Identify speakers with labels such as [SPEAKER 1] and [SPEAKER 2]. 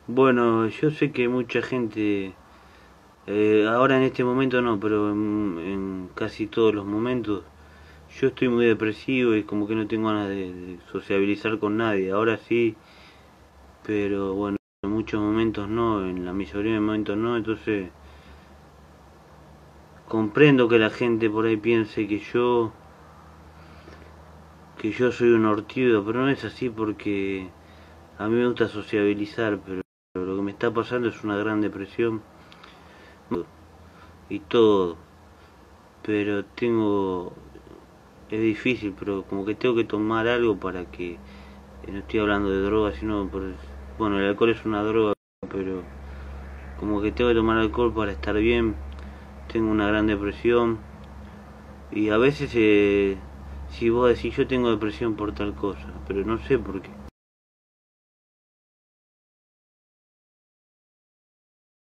[SPEAKER 1] Bueno, yo sé que mucha gente, ahora en este momento no, pero en casi todos los momentos, yo estoy muy depresivo y como que no tengo ganas de sociabilizar con nadie. Ahora sí, pero bueno, en muchos momentos no, en la mayoría de momentos no, entonces comprendo que la gente por ahí piense que yo soy un ortido, pero no es así porque a mí me gusta sociabilizar, pero lo que me está pasando es una gran depresión y todo, pero es difícil, pero como que tengo que tomar algo para que, no estoy hablando de drogas, sino bueno, el alcohol es una droga, pero como que tengo que tomar alcohol para estar bien, tengo una gran depresión y a veces si vos decís yo tengo depresión por tal cosa, pero no sé por qué.